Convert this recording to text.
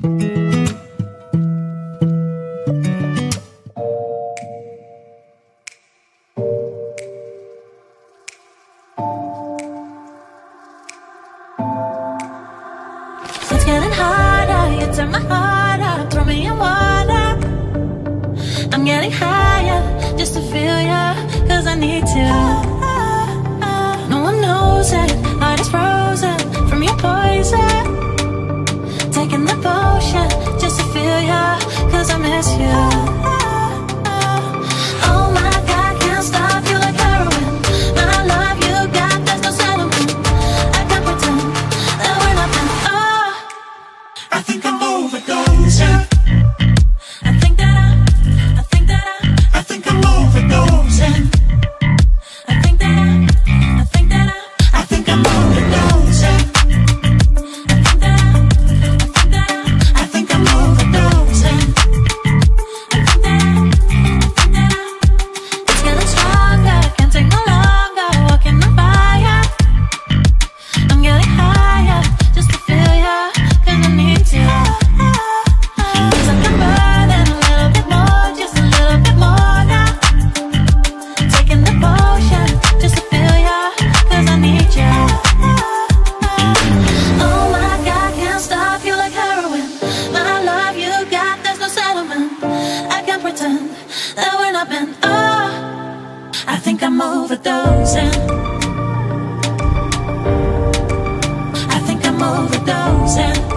It's getting harder, you turn my heart up, throw me in water. I'm getting higher, just to feel ya, cause I need to. No one knows it, heart is frozen from your poison. Taking the potion, just to feel ya, cause I miss you. Oh my God, can't stop you like heroin. My love you got, there's no settlement. I can't pretend that we're nothing. Oh, I think I'm overdosing. I think that I'm overdosing. I think that I think I'm overdosing. I think I'm overdosing. it's getting stronger, can't take no longer, walking on fire. I'm getting higher, just to feel ya, cause I need to. Feels like I'm burning a little bit more, just a little bit more now. Taking the potion, just to feel ya, cause I need ya. Oh my God, can't stop you like heroin. My love you got, there's no settlement. I can't pretend that we're not meant. Oh, I think I'm overdosing. I think I'm overdosing.